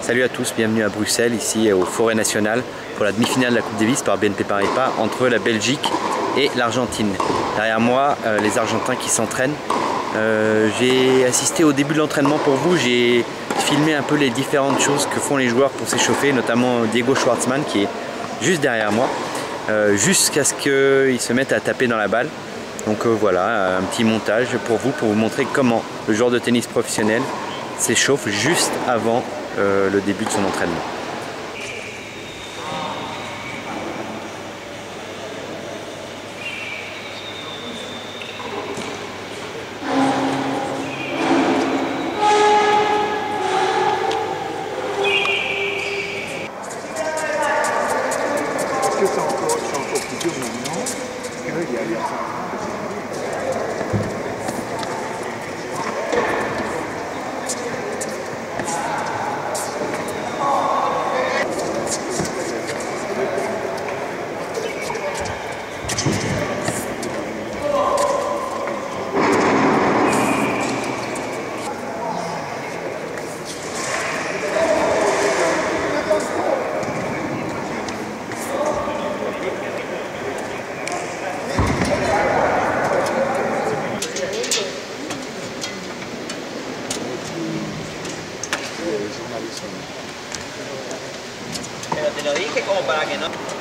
Salut à tous, bienvenue à Bruxelles, ici au Forêt National pour la demi-finale de la Coupe Davis par BNP Paribas entre la Belgique et l'Argentine. Derrière moi, les Argentins qui s'entraînent. J'ai assisté au début de l'entraînement pour vous, j'ai filmé un peu les différentes choses que font les joueurs pour s'échauffer, notamment Diego Schwartzman qui est juste derrière moi, jusqu'à ce qu'ils se mettent à taper dans la balle. Donc voilà, un petit montage pour vous montrer comment le joueur de tennis professionnel s'échauffe juste avant le début de son entraînement. Est-ce que c'est encore plus dur maintenant qu'il y a 5 ans? Pero te lo dije como para que no...